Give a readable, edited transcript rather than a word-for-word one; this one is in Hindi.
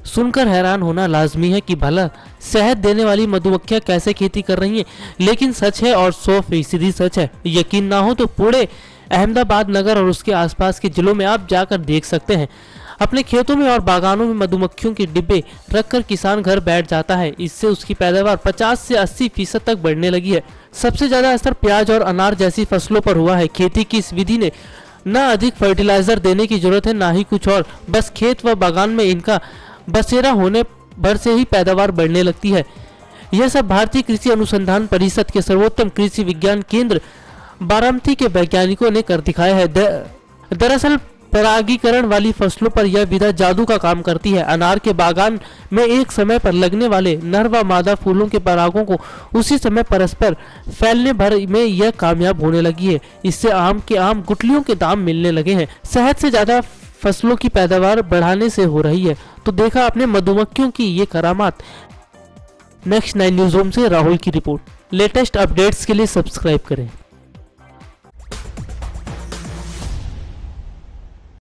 सुनकर हैरान होना लाजमी है कि भला शहद देने वाली मधुमक्खियां कैसे खेती कर रही हैं, लेकिन सच है और 100% सच है। यकीन ना हो तो पूरे अहमदाबाद नगर और उसके आसपास के जिलों में आप जाकर देख सकते हैं। अपने खेतों में और बागानों में मधुमक्खियों के डिब्बे रखकर किसान घर बैठ जाता है। इससे उसकी पैदावार 50 से 80% तक बढ़ने लगी है। सबसे ज्यादा असर प्याज और अनार जैसी फसलों पर हुआ है। खेती की इस विधि ने ना अधिक फर्टिलाइजर देने की जरूरत है, ना ही कुछ और। बस खेत व बागान में इनका बसेरा होने भर से ही पैदावार बढ़ने लगती है। यह सब भारतीय कृषि अनुसंधान परिषद के सर्वोत्तम कृषि विज्ञान केंद्र बारामती के वैज्ञानिकों ने कर दिखाया है। दरअसल परागीकरण वाली फसलों पर यह विधा जादू का काम करती है। अनार के बागान में एक समय पर लगने वाले नर व मादा फूलों के परागों को उसी समय परस्पर फैलने भर में यह कामयाब होने लगी है। इससे आम के आम गुठलियों के दाम मिलने लगे हैं। शहद से ज्यादा फसलों की पैदावार बढ़ाने से हो रही है। तो देखा आपने मधुमक्खियों की ये करामात। नेक्स्ट 9 न्यूज होम से राहुल की रिपोर्ट। लेटेस्ट अपडेट्स के लिए सब्सक्राइब करें।